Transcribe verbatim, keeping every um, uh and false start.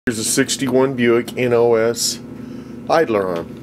Here's a sixty-one Buick N O S Idler Arm.